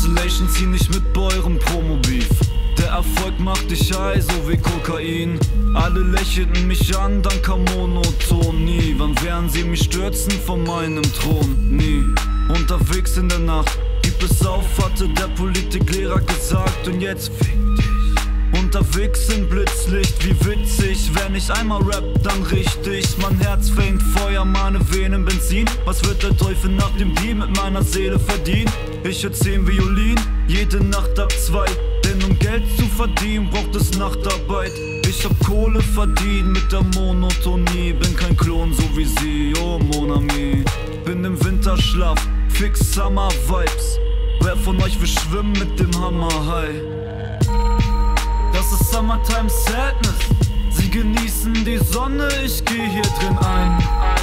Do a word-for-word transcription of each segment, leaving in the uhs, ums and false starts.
Isolation, zieh nicht mit bei eurem Promo-Beef. Der Erfolg macht dich high, so wie Kokain. Alle lächelten mich an, dann kam Monotonie. Wann werden sie mich stürzen von meinem Thron? Nie. Unterwegs in der Nacht, gib es auf, hatte der Politiklehrer gesagt. Und jetzt fick dich. Unterwegs im Blitzlicht, wie witzig. Wenn ich einmal rap, dann richtig. Mein Herz fängt Feuer, meine Venen Benzin. Was wird der Teufel nach dem Deal mit meiner Seele verdienen? Ich hör zehn Violin, jede Nacht ab zwei. Denn um Geld zu verdienen, braucht es Nachtarbeit. Ich hab Kohle verdient mit der Monotonie. Bin kein Klon, so wie sie, oh mon ami. Bin im Winterschlaf, fix Summer Vibes. Wer von euch will schwimmen mit dem Hammer High? Das ist Summertime Sadness. Sie genießen die Sonne, ich geh hier drin ein.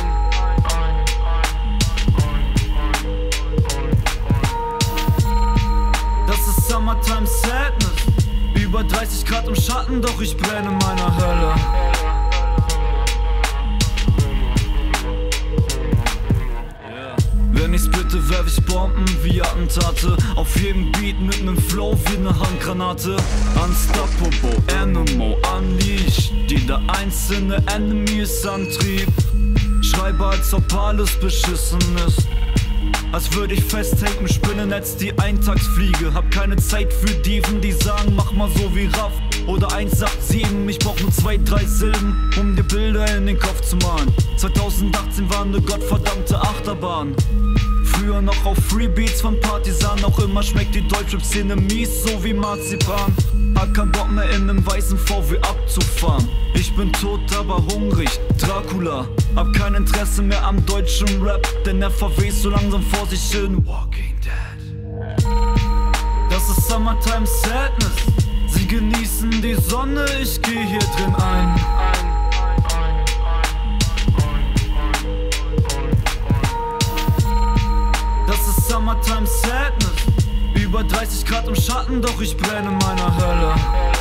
Das ist Summertime Sadness. Über dreißig Grad im Schatten, doch ich brenne in meiner Hölle. Wenn ich splitte, werf ich Bomben wie Attentate. Auf jedem Beat mit nem Flow wie ne Handgranate. Unstoppable, Animal, unleashed. Jeder einzelne Enemy ist Antrieb. Schreibe, als ob alles beschissen ist. Als würde ich festhängen im Spinnennetz, die Eintagsfliege. Hab keine Zeit für Dieven, die sagen, mach mal so wie Raff oder eins acht sieben. Ich brauch nur zwei, drei Silben, um dir Bilder in den Kopf zu malen. zweitausendachtzehn war ne gottverdammte Achterbahn. Früher noch auf Freebeats von Partisan. Auch immer schmeckt die Deutschrap-Szene mies, so wie Marzipan. Hab keinen Bock mehr in nem weißen V W abzufahren. Ich bin tot, aber hungrig, Dracula. Hab kein Interesse mehr am deutschen Rap, denn er verwest so langsam vor sich hin. Walking Dead. Das ist Summertime Sadness. Sie genießen die Sonne, ich geh hier drin ein. Das ist Summertime Sadness. Über dreißig Grad im Schatten, doch ich brenne in meiner Hölle.